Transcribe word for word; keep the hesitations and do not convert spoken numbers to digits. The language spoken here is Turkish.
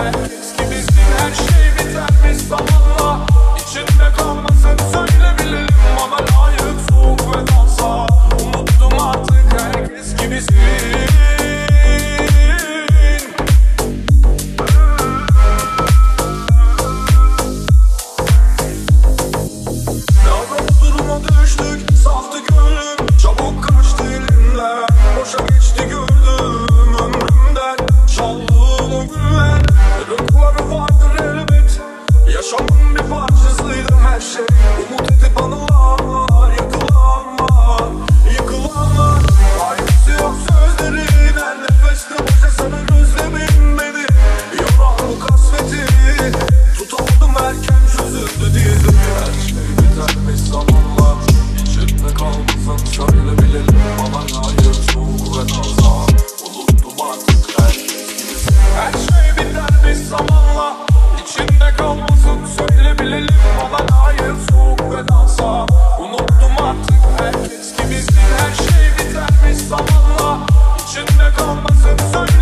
Herkes gibisin, her şey bitermiş zamanla. İçinde kalmasın söyle bilelim, bana layık soğuk ve dansa. Unuttum artık herkes gibisin. Saftı gönlüm, çabuk kaçtı elimden. Boşa geçti gördüm ömrümden. Çaldığın o günler, rıkları vardır elbet. Yaşamın bir parçasıydı her şey. Umut edip anılanlar, yıkılanlar, yıkılanlar. Ayrısı yok sözlerin, her nefeste boşa sanır özlemin beni. Yoran bu kasveti, tutaldım erken çözüldü dizim. Her şey bitermiş zamanla. İçinde kalmasın söyle bilelim, bana layık soğuk ve taza. Unuttum artık herkes gibisin. Her şey bitermiş zamanla. İçinde kalmasın söyle bilelim, bana layık soğuk ve taza. Unuttum artık herkes gibisin. Her şey bitermiş zamanla. İçinde kalmasın söyle